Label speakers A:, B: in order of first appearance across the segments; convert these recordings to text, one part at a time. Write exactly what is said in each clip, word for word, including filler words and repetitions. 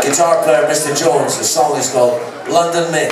A: guitar player Mister Jones. The song is called London Mick.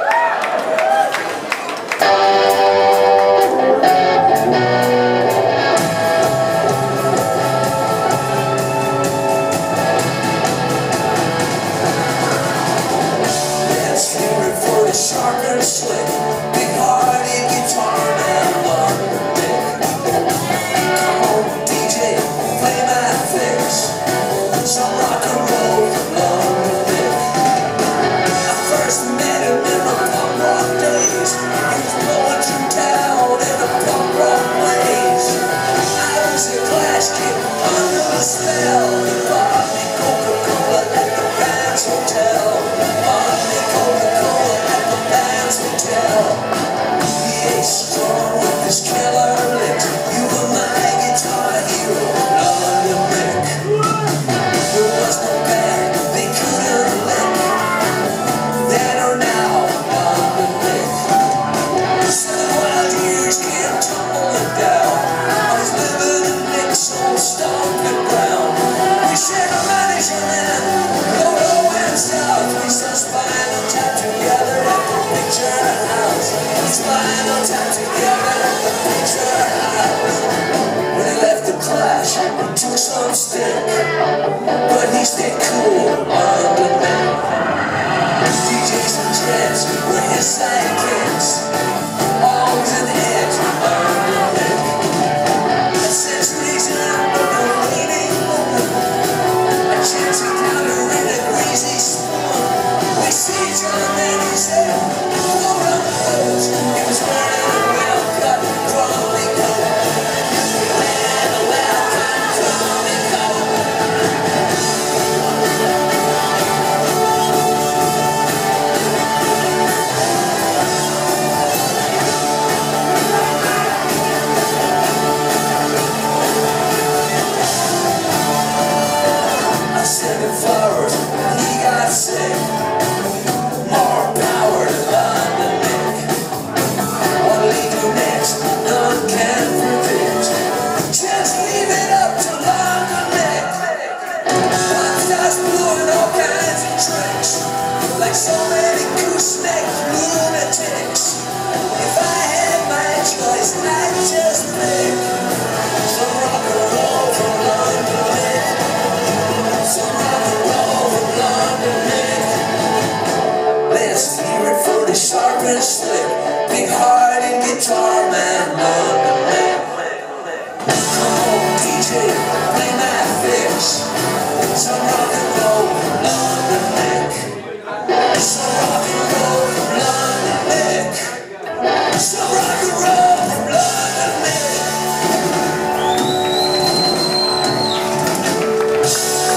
A: Let's hear it for the sharp and slick, big-hearted guitar man, London Mick. Come on, D J, play my fix, some rock and roll from London Mick. I first met him in the punk rock days. He was blowing you down in the punk rock ways. I was a glass kid under the spell. He bought me Coca-Cola at the band's hotel. Bought me Coca-Cola at the band's hotel. He ain't strong with his killer lick. You were my guitar hero, London Mick. There was no band they couldn't lick. Then or now, London Mick. Seven wild years came tumbling down on his living in Nick's old stomping ground. We shared a manager man, Roto and South. We saw Spinal Tap together at the picture house. Spinal Tap together at the picture house. When he left the Clash, he took some stick, but he stayed cool, London Mick. D Js and Jets were his sidekicks, always in the edge, London Mick. A centuries in a waiting moon, a chance encounter in a greasy spoon. We see John and he said, "Hold on the boat." He was wearing a well-cut crumbly coat. Wearing a well-cut crumbly coat. I sent him flowers, he got sick. More power to London Mick. What'll he do next? None can predict. Just leave it up to London Mick. One starts blowing all kinds of tricks, like so many gooseneck lunatics. If I had my choice, I'd just pick some rock and roll from London Mick. Some rock and roll from London Mick. Let's hear it for the sharp and slick, big-hearted guitar man, London Mick. Come on, D J, play my fix. Some rock and roll from London Mick. Some rock and roll from London Mick. Some rock and roll.